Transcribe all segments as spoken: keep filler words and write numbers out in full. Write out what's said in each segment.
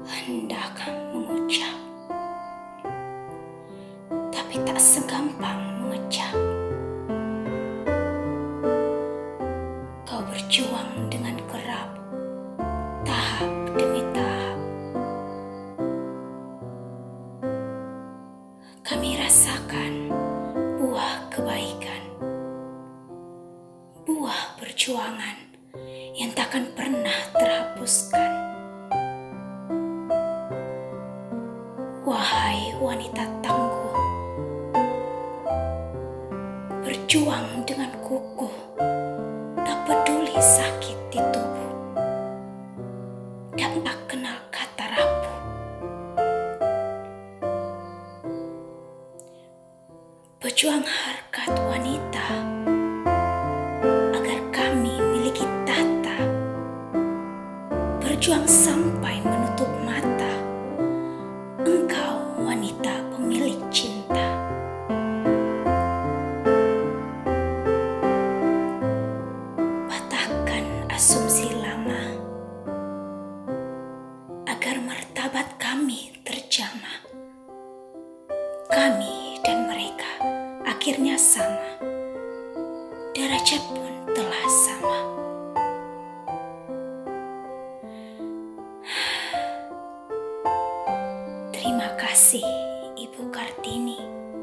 hendak mengucap, tapi tak segampang mengecap. Kau berjuang dengan kerap, tahap demi tahap. Kami rasakan buah kebaikan, buah perjuangan yang takkan pernah terhapuskan. Wahai wanita tangguh, berjuang dengan kukuh, tak peduli sakit di tubuh, dan tak kenal kata rapuh. Pejuang harkat wanita, agar kami miliki tata, berjuang sampai menutup mata. Engkau wanita pemilik cinta. Patahkan asumsi lama, agar martabat kami terjamah. Kami dan mereka akhirnya sama, derajat pun telah sama. Terima kasih Ibu Kartini,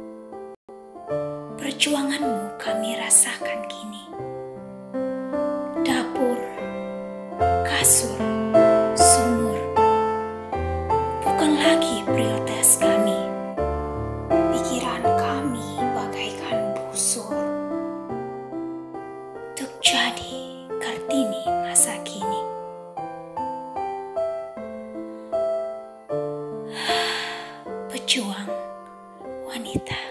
perjuanganmu kami rasakan kini. Dapur, kasur, sumur, bukan lagi prioritas kami. Pikiran kami bagaikan busur, untuk jadi Kartini masa kini. Pejuang wanita.